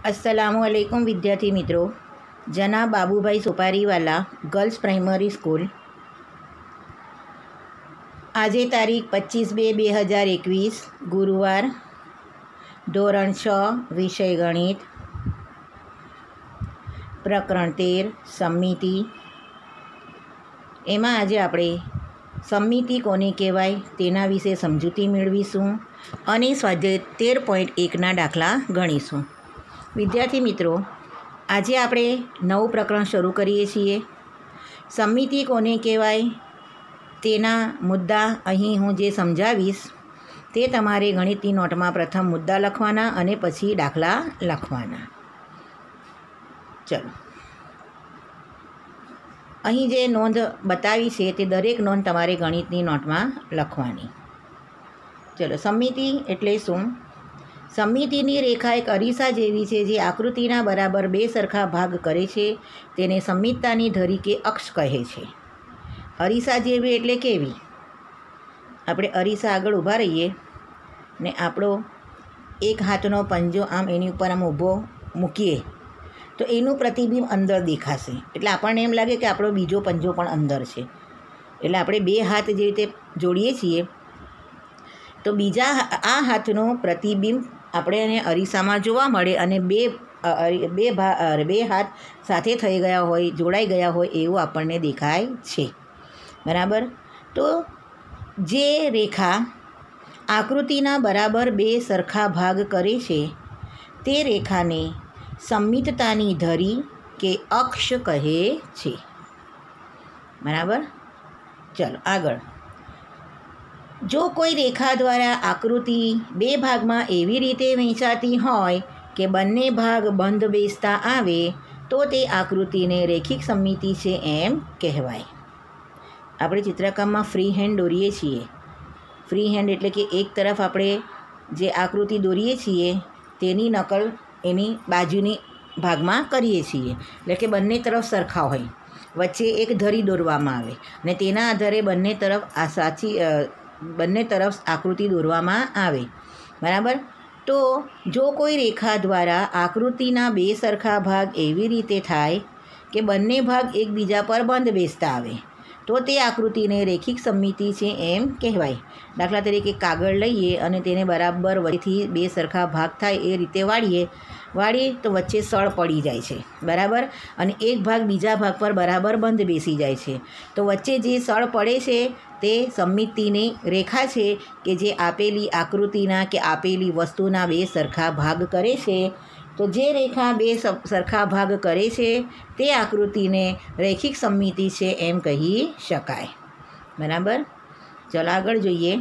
अस्सलामुअलैकुम विद्यार्थी मित्रों, जनाब Babubhai Sopariwala girls primary school आज तारीख 25/2/2021 गुरुवार धोरण 6 विषय गणित प्रकरण 13 समिति एमां आज आपणे समिति कोने कहेवाय तेना विषे समजूती मेळवीशुं अने स्वाध्याय 13.1 दाखला गणीशुं। विद्यार्थी मित्रों, आज आपणे नवुं प्रकरण शुरू करीए छीए। समिति कोने कहेवाय तेना मुद्दा अहीं हूँ जे समजावीश ते तमारे गणितनी नोटमां प्रथम मुद्दा लखवाना अने पछी दाखला लखवाना। चलो, अहीं जे नोंध बतावी छे ते दरेक नोंध तमारे गणितनी नोटमां लखवानी। चलो, समिति एटले शुं? समितिनी रेखा एक अरीसा जेवी छे जे आकृतिना बराबर बे सरखा भाग करे छे तेने समिततानी धरी के अक्ष कहे छे। अरीसा जेवी एटले केवी? आपणे अरीसा आगळ ऊभा रहीए ने आपणो एक हाथनो पंजो आम एनी उपर आम ऊभो मूकीए तो एनुं प्रतिबिंब अंदर देखाशे, एटले आपणने एम लागे के आपणो बीजो पंजो पण अंदर छे। एटले आपणे बे हाथ जे रीते जोड़ीए छीए तो बीजा आ हाथनो प्रतिबिंब આપણે એને અરીસામાં જોવા મળે અને બે હાથ સાથે થઈ ગયા હોય, જોડાઈ ગયા હોય એવું આપણને દેખાય છે, બરાબર। તો જે રેખા આકૃતિના બરાબર બે સરખા ભાગ કરે છે તે રેખાને સંમિતતાની ધરી કે અક્ષ કહે છે, બરાબર। ચલો આગળ। जो कोई रेखा द्वारा आकृति बे भाग में एवी रीते वहेंचाती होय के बंने भाग बंध बेसता आवे तो ते आकृति ने रेखिक समिति छे एम कहेवाय। आपणे चित्रकाम में फ्री हेन्ड दोरीए छीए। फ्री हेन्ड एटले के एक तरफ आपणे जे आकृति दोरीए छीए तेनी नकल एनी बाजुनी भाग में करीए छीए, एटले के बंने तरफ सरखा होय, वच्चे एक धरी दोरवामां आवे ने तेना आधारे बंने तरफ आ साची बंने तरफ आकृति दोरवामां आवे, बराबर। तो जो कोई रेखा द्वारा आकृतिना बे सरखा भाग एवी रीते थाय के बंने भाग एकबीजा पर बंध बेसता आवे तो ते आकृतिने रेखिक समिति छे एम कहेवाय। दाखला तरीके कागळ लईए अने तेने बराबर वच्चेथी बे सरखा भाग थाय ए रीते वाळीए तो वच्चे सळ पड़ी जाय छे, बराबर, अने एक भाग बीजा भाग पर बराबर बंध बेसी जाय छे तो वच्चे जे सळ पड़े छे ते समितिनी रेखा छे के जे आपेली आकृतिना के आपेली वस्तुना बे सरखा भाग करे छे। तो जे रेखा बे सरखा भाग करे छे ते आकृतिने रेखिक समिति छे एम कही शकाय, बराबर। चलो आगळ जोईए।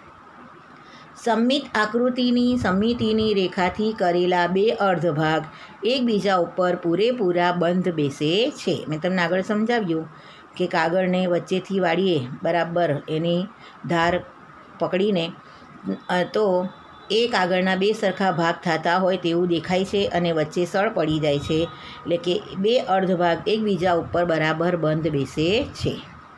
सम्मित आकृतिनी समितिनी रेखाथी करेला बे अर्धभाग एकबीजा उपर पूरेपूरा बंध बेसे छे। मैं तमने आगळ समजाव्युं के कागळने वच्चेथी वाळीए, बराबर एनी धार पकड़ीने तो एक कागळना बे सरखा भाग थता होय तेवुं देखाय छे अने वच्चे सळ पड़ी जाय छे, एटले के बे अर्धभाग एकबीजा उपर बराबर बंध बेसे छे।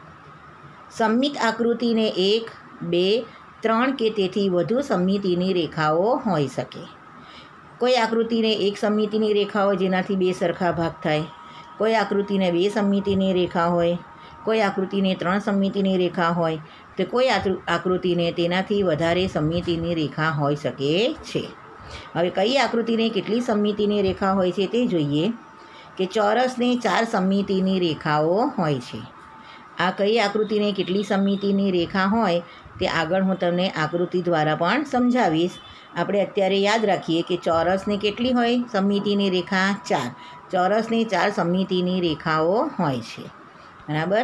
सम्मित आकृतिने एक, बे, त्रण के तेथी वधु समितिनी रेखाओ होई शके। कोई आकृतिने एक समितिनी रेखा होय जेनाथी बे सरखा भाग थाय, कोई आकृतिने बे समितिनी रेखा होय, कोई आकृतिने त्रण समितिनी रेखा होय तो कोई आकृतिने तेनाथी वधारे समितिनी रेखा होई शके छे। हवे कई आकृतिने केटली समितिनी रेखा होय छे ते जोईए के चौरसने 4 समितिनी रेखाओ होय छे। आ कई आकृतिने केटली समितिनी रेखा होय ते आगळ हूँ तमने आकृति द्वारा पण समजावीश। આપણે અત્યારે યાદ રાખીએ કે ચોરસને કેટલી હોય સમિતિની રેખા 4, ચોરસને 4 સમિતિની રેખાઓ હોય છે, બરાબર।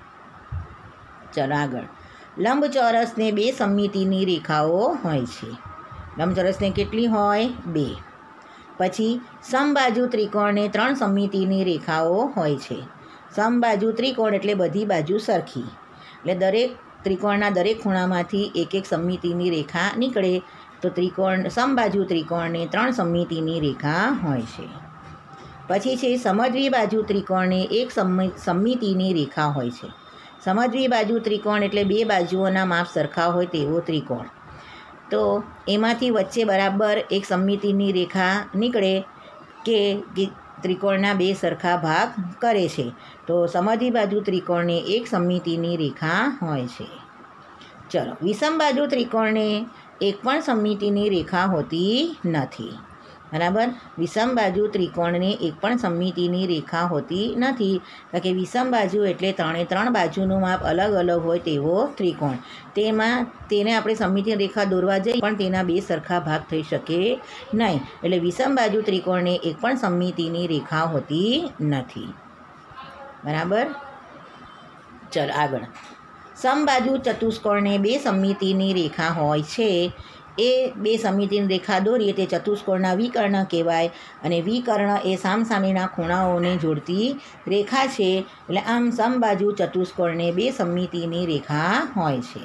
ચલો આગળ। લંબચોરસને 2 સમિતિની રેખાઓ હોય છે। લંબચોરસને કેટલી હોય? 2। પછી સમબાજુ ત્રિકોણને 3 સમિતિની રેખાઓ હોય છે। સમબાજુ ત્રિકોણ એટલે બધી બાજુ સરખી, એટલે દરેક ત્રિકોણના દરેક ખૂણામાંથી એક એક સમિતિની રેખા નીકળે तो त्रिकोण समबाजू त्रिकोण ने 3 समितिनी रेखा होय छे। पछी छे समद्वी बाजू त्रिकोण ने एक समितिनी रेखा होय छे। समद्वी बाजू त्रिकोण एटले बे बाजुओना माप सरखा होय तेवो त्रिकोण। तो एमांथी वच्चे बराबर एक समितिनी रेखा निकळे કે ત્રિકોણના બે સરખા ભાગ કરે છે. તો સમદ્વિ બાજુ ત્રિકોણને એક સમમિતિની રેખા હોય છે. ચલો, વિષમ બાજુ ત્રિકોણને એક પણ સમમિતિની રેખા હોતી નથી. બરાબર, વિષમ બાજુ ત્રિકોણને એક પણ સમમિતિની રેખા હોતી નથી. કારણ કે વિષમ બાજુ એટલે ત્રણ બાજુનું માપ અલગ અલગ હોય તેવો ત્રિકોણ. તેને આપણે સમમિતિ રેખા દોરવા જઈએ પણ તેના બે સરખા ભાગ થઈ શકે નહીં. એટલે વિષમ બાજુ ત્રિકોણને એક પણ સમમિતિની રેખા હોતી નથી. બરાબર, ચલો આગળ. સમબાજુ ચતુષ્કોણને બે સમમિતિની રેખા હોય છે. એ બે સમમિતિની રેખા દોરીએ તે ચતુષ્કોણના વિકર્ણ કહેવાય. અને વિકર્ણ એ સામસામેના ખૂણાઓને જોડતી રેખા છે. એટલે આમ સમબાજુ ચતુષ્કોણને બે સમમિતિની રેખા હોય છે.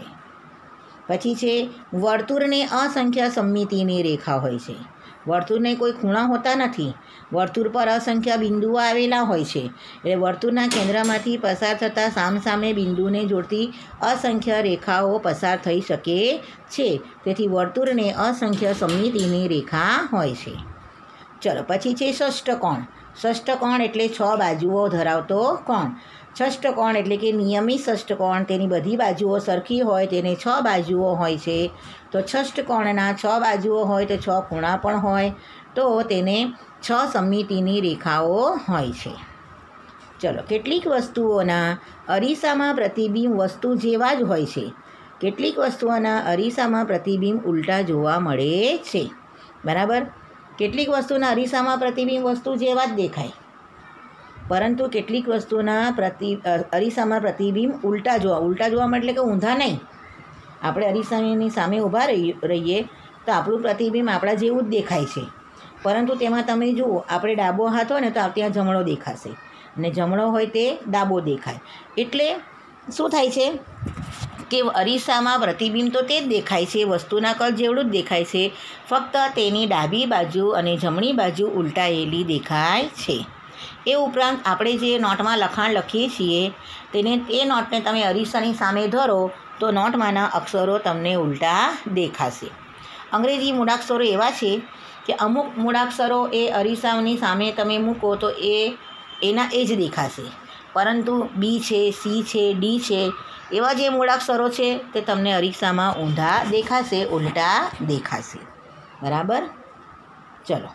પછી છે વર્તુળને અસંખ્ય સમમિતિની રેખા હોય છે. વર્તુળને કોઈ ખૂણા હોતા નથી. વર્તુળ પર અસંખ્ય બિંદુઓ આવેલા હોય છે. એટલે વર્તુળના કેન્દ્રમાંથી પસાર થતા સામસામે બિંદુને જોડતી અસંખ્ય રેખાઓ પસાર થઈ શકે છે. તેથી વર્તુળને અસંખ્ય સમમિતિની રેખા હોય છે. ચલો, પછી છે ષષ્ઠકોણ. ષષ્ઠકોણ એટલે 6 બાજુઓ ધરાવતો કોણ. ષષ્ઠકોણ એટલે કે નિયમિત ષષ્ઠકોણ, તેની બધી બાજુઓ સરખી હોય, તેને 6 બાજુઓ હોય છે. તો ષષ્ઠકોણના 6 બાજુઓ હોય તો 6 ખૂણા પણ હોય, તો તેને 6 સમમિતિની રેખાઓ હોય છે. ચલો, કેટલીક વસ્તુઓના અરીસામાં પ્રતિબિંબ વસ્તુ જેવા જ હોય છે. કેટલીક વસ્તુઓના અરીસામાં પ્રતિબિંબ ઉલટા જોવા મળે છે. બરાબર, કેટલીક વસ્તુના અરીસામાં પ્રતિબિંબ વસ્તુ જેવા જ દેખાય, પરંતુ કેટલીક વસ્તુના અરીસામાં પ્રતિબિંબ ઉલટા જોવા મળે, એટલે કે ઊંધા નહીં. આપણે અરીસાની સામે ઊભા રહીએ તો આપણું પ્રતિબિંબ આપણા જેવું જ દેખાય છે, પરંતુ તેમાં તમે જુઓ, આપણે ડાબો હાથ હોય ને તો ત્યાં જમણો દેખાશે, અને જમણો હોય તે ડાબો દેખાય. એટલે શું થાય છે કે અરીસામાં પ્રતિબિંબ તો તે જ દેખાય છે, વસ્તુના કદ જેવડું જ દેખાય છે, ફક્ત તેની ડાબી બાજુ અને જમણી બાજુ ઉલટાયેલી દેખાય છે. એ ઉપરાંત આપણે જે નોટમાં લખાણ લખીએ છીએ તે નોટને તમે અરીસાની સામે ધરો તો નોટમાંના અક્ષરો તમને ઉલટા દેખાશે. અંગ્રેજી મૂળાક્ષરો એવા છે કે અમુક મૂળાક્ષરો એ અરીસાની સામે તમે મૂકો તો એના એ જ દેખાશે, પરંતુ બી છે, સી છે, ડી છે, એવા જે મૂળાક્ષરો છે તે તમને અરીસામાં ઊંધા દેખાશે, ઉલટા દેખાશે. બરાબર, ચલો,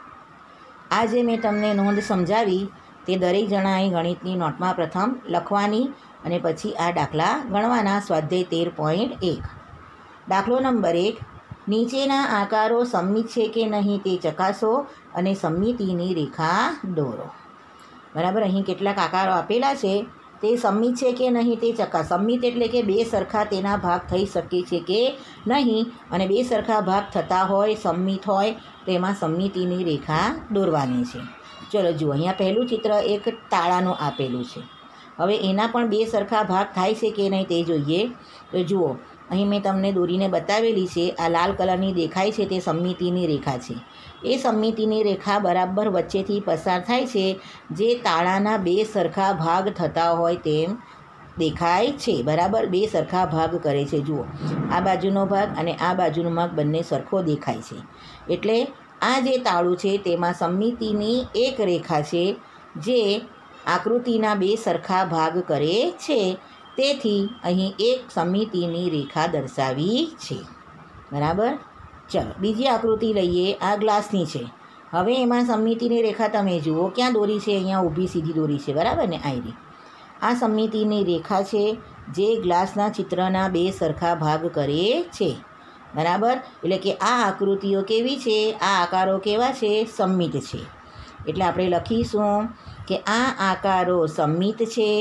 આ જે મેં તમને નોંધ સમજાવી તે દરેક જણાએ ગણિતની નોટમાં પ્રથમ લખવાની અને પછી આ દાખલા ગણવાના. સ્વાધ્યાય 13.1. દાખલો નંબર 1. નીચેના આકારો સમમિત છે કે નહીં તે ચકાસો અને સમમિતિની રેખા દોરો. બરાબર, અહીં કેટલાક આકારો આપેલા છે, તે સમમિત છે કે નહીં તે ચકાસો. સમમિત એટલે કે બે સરખા તેના ભાગ થઈ શકે છે કે નહીં, અને બે સરખા ભાગ થતા હોય, સમમિત હોય, તેમાં સમમિતિની રેખા દોરવાની છે. ચલો જુઓ, અહીંયા પહેલું ચિત્ર એક તાળાનું આપેલું છે. હવે એના પણ બે સરખા ભાગ થાય છે કે નહીં તે જોઈએ. તો જુઓ, અહીં મેં તમને દોરીને બતાવેલી છે. આ લાલ કલરની દેખાય છે તે સમમિતિની રેખા છે. એ સમમિતિની રેખા બરાબર વચ્ચેથી પસાર થાય છે, જે તાળાના બે સરખા ભાગ થતા હોય તેમ દેખાય છે. બરાબર, બે સરખા ભાગ કરે છે. જુઓ, આ બાજુનો ભાગ અને આ બાજુનો ભાગ બંને સરખો દેખાય છે. એટલે આ જે તાળું છે તેમાં સમમિતિની એક રેખા છે જે આકૃતિના બે સરખા ભાગ કરે છે. તેથી અહીં એક સમમિતિની રેખા દર્શાવી છે. બરાબર, ચલો બીજી આકૃતિ લઈએ. આ ગ્લાસની છે. હવે એમાં સમમિતિની રેખા તમે જુઓ ક્યાં દોરી છે, અહીંયા ઊભી સીધી દોરી છે. બરાબર ને, આયરી આ સમમિતિની રેખા છે જે ગ્લાસના ચિત્રના બે સરખા ભાગ કરે છે. બરાબર, એટલે કે આ આકૃતિઓ કેવી છે, આ આકારો કેવા છે, સમમિત છે. એટલે આપણે લખીશું કે આ આકારો સમમિત છે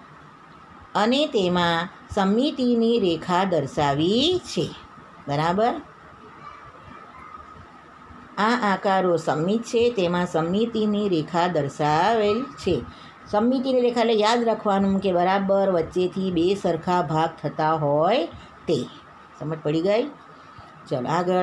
અને તેમાં સમમિતિની રેખા દર્શાવી છે. બરાબર, આ આકારો સમમિત છે, તેમાં સમમિતિની રેખા દર્શાવેલ છે. સમમિતિની રેખા એટલે યાદ રાખવાનું કે બરાબર વચ્ચેથી બે સરખા ભાગ થતા હોય તે. સમજ પડી ગઈ? ચલો આગળ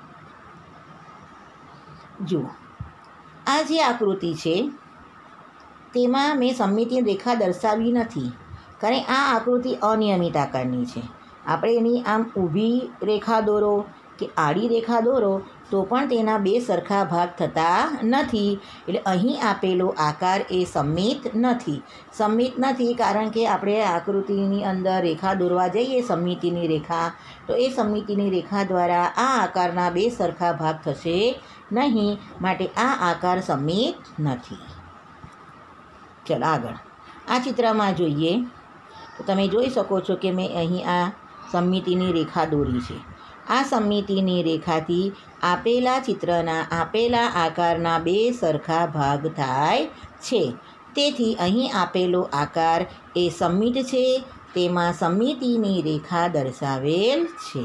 જુઓ, આ જે આકૃતિ છે તેમાં મેં સમમિતિની રેખા દર્શાવી નથી, કારણ આ આકૃતિ અનિયમિત આકારની છે. આપણે એની આમ ઊભી રેખા દોરો કે આડી રેખા દોરો તો પણ તેના બે સરખા ભાગ થતા નથી. એટલે અહીં આપેલો આકાર એ સમમિત નથી. સમમિત નથી કારણ કે આપણે આકૃતિની અંદર રેખા દોરવા જઈએ સમમિતિની રેખા, તો એ સમમિતિની રેખા દ્વારા આ આકારના બે સરખા ભાગ થશે નહીં, માટે આ આકાર સમમિત નથી. ચલો આગળ આ ચિત્રમાં જોઈએ તો તમે જોઈ શકો છો કે મેં અહીં આ સમમિતિની રેખા દોરી છે. આ સમમિતિની રેખાથી આપેલા ચિત્રના આપેલા આકારના બે સરખા ભાગ થાય છે. તેથી અહીં આપેલો આકાર એ સમમિત છે, તેમાં સમમિતિની રેખા દર્શાવેલ છે.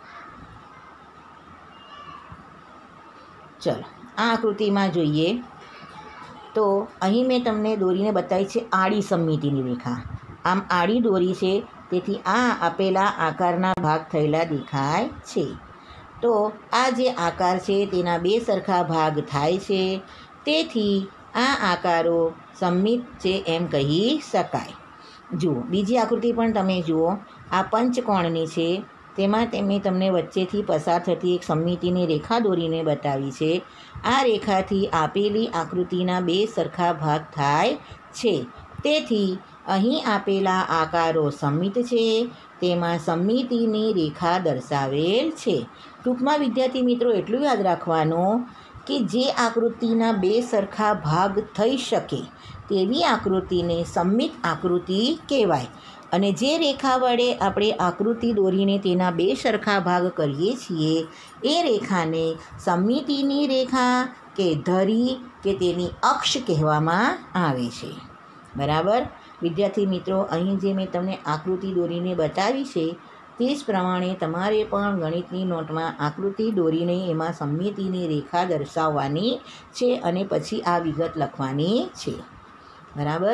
ચલો આ આકૃતિમાં જોઈએ તો અહીં મેં તમને દોરીને બતાવી છે આડી સમમિતિની રેખા. આમ આડી દોરી છે, તેથી આ આપેલા આકારના ભાગ થયેલા દેખાય છે. તો આ જે આકાર છે તેના બે સરખા ભાગ થાય છે, તેથી આ આકારો સમમિત છે એમ કહી શકાય. જુઓ બીજી આકૃતિ પણ તમે જુઓ. આ પંચકોણની છે, તેમાં મેં તમને વચ્ચેથી પસાર થતી એક સમમિતિની રેખા દોરીને બતાવી છે. આ રેખાથી આપેલી આકૃતિના બે સરખા ભાગ થાય છે, તેથી અહીં આપેલા આકારો સમમિત છે, તેમાં સમમિતિની રેખા દર્શાવેલ છે. ટૂંકમાં વિદ્યાર્થી મિત્રો એટલું યાદ રાખવાનું કે જે આકૃતિના બે સરખા ભાગ થઈ શકે તેવી આકૃતિને સમમિત આકૃતિ કહેવાય. અને જે રેખા વડે આપણે આકૃતિ દોરીને તેના બે સરખા ભાગ કરીએ છીએ એ રેખાને સમમિતિની રેખા કે ધરી કે તેની અક્ષ કહેવામાં આવે છે. બરાબર વિદ્યાર્થી મિત્રો, અહીં જે મેં તમને આકૃતિ દોરીને બતાવી છે તે જ પ્રમાણે તમારે પણ ગણિતની નોટમાં આકૃતિ દોરીને એમાં સમમિતિની રેખા દર્શાવવાની છે અને પછી આ વિગત લખવાની છે. બરાબર.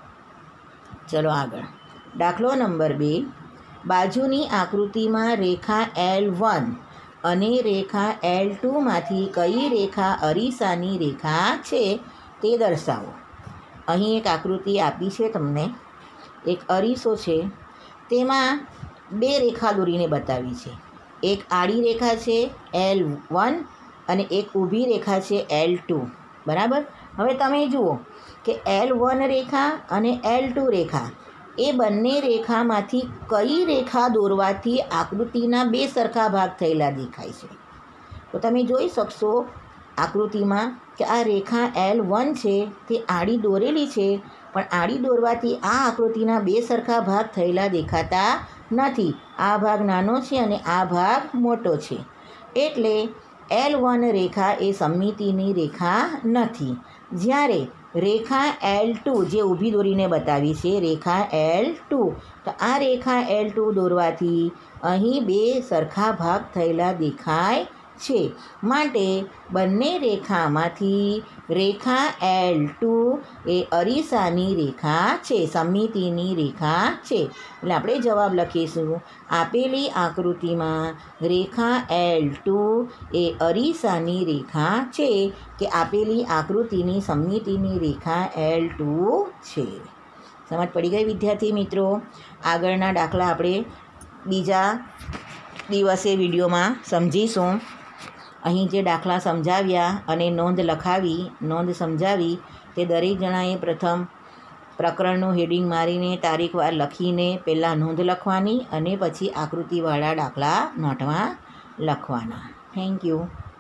ચલો આગળ. દાખલો નંબર 2. બાજુની આકૃતિમાં રેખા L1 અને રેખા L2માંથી કઈ રેખા અરીસાની રેખા છે તે દર્શાવો. અહીં એક આકૃતિ આપી છે તમને. એક અરીસો છે, તેમાં બે રેખા દોરીને બતાવી છે. એક આડી રેખા છે L1 અને એક ઊભી રેખા છે L2. બરાબર. હવે તમે જુઓ કે L1 રેખા અને L2 રેખા એ બંને રેખામાંથી કઈ રેખા દોરવાથી આકૃતિના બે સરખા ભાગ થયેલા દેખાય છે. તો તમે જોઈ શકશો આકૃતિમાં કે આ રેખા L1 છે તે આડી દોરેલી છે, પણ આડી દોરવાથી આ આકૃતિના બે સરખા ભાગ થયેલા દેખાતા નથી. આ ભાગ નાનો છે અને આ ભાગ મોટો છે, એટલે L1 રેખા એ સમમિતિની રેખા નથી. જ્યારે રેખા L2 જે ઊભી દોરીને બતાવી છે રેખા L2, તો આ રેખા L2 દોરવાથી અહીં બે સરખા ભાગ થયેલા દેખાય છે, માટે બંને રેખામાંથી રેખા L2 એ અરીસાની રેખા છે, સમમિતિની રેખા છે. એટલે આપણે જવાબ લખીશું આપેલી આકૃતિમાં રેખા L2 એ અરીસાની રેખા છે, કે આપેલી આકૃતિની સમમિતિની રેખા L2 છે. સમજ પડી ગઈ વિદ્યાર્થી મિત્રો. આગળના દાખલા આપણે બીજા દિવસે વિડીયોમાં સમજીશું. અહીં જે દાખલા સમજાવ્યા અને નોંધ લખાવી, નોંધ સમજાવી, તે દરેક જણાએ પ્રથમ પ્રકરણનું હેડિંગ મારીને તારીખવાર લખીને પહેલાં નોંધ લખવાની અને પછી આકૃતિવાળા દાખલા નોટમાં લખવાના. Thank you.